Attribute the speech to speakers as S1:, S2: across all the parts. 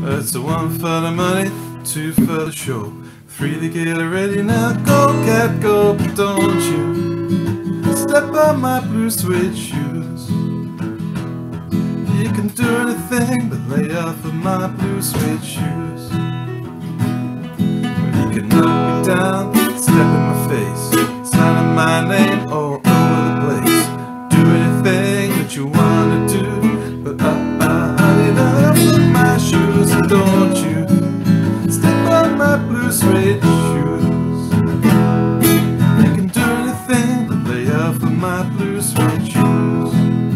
S1: It's a 1 for the money, 2 for the show, 3 to get ready. Now go cat go, but don't you step on my blue suede shoes. You can do anything but lay off of my blue suede shoes. You can knock me down, step in my face, signing my name all over the place. Do anything that you wanna do, but honey, lay off of my shoes. And don't you step on my blue suede shoes. You can do anything but lay off of my blue suede shoes.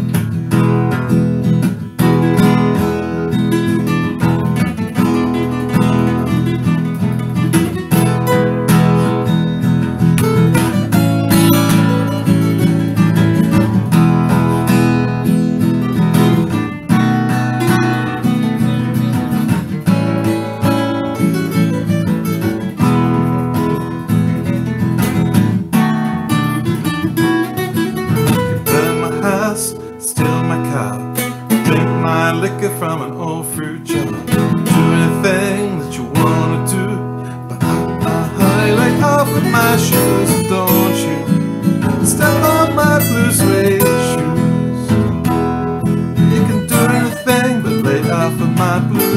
S1: Steal my car, drink my liquor from an old fruit jar. Do anything that you wanna do, but honey, lay off of my shoes. Don't you step on my blue suede shoes. You can do anything but lay off of my blue